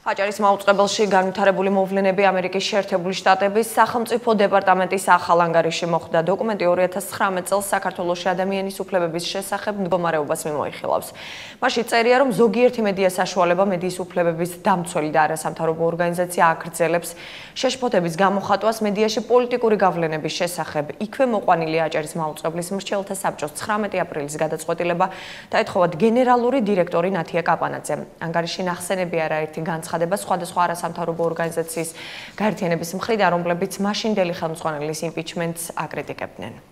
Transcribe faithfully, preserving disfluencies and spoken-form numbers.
აჭარის მაუწყებელში განვითარებული მოვლენები ამერიკის შეერთებული შტატების სახელმწიფო დეპარტამენტის ახალ ანგარიში მოხვდა. დოკუმენტი ორი ათას ცხრამეტ წელს საქართველოში ადამიანის უფლებების შესახებ მდგომარეობას მიმოიხილავს. მასში წერია, რომ ზოგიერთი მედია საშუალება მედიის უფლებების დამცველი და არასამთავრობო ორგანიზაცია აგრძელებს შეშფოთების გამოხატვას მედიაში პოლიტიკური გავლენების შესახებ. იქვე მოყვანილია აჭარის მაუწყებლის მრჩეველთა საბჭოს ცხრამეტი აპრილის გადაწყვეტილება და ეთხოვათ გენერალური დირექტორი ნათია კაპანაძე. ანგარიში ნახსენები არაერთი განცხადება სხვადასხვა არასამთავრობო ორგანიზაციის გაერთიანების მხრიდან, რომლებიც მაშინდელი ხელმძღვანელის იმპიჩმენტს აკრიტიკებდნენ.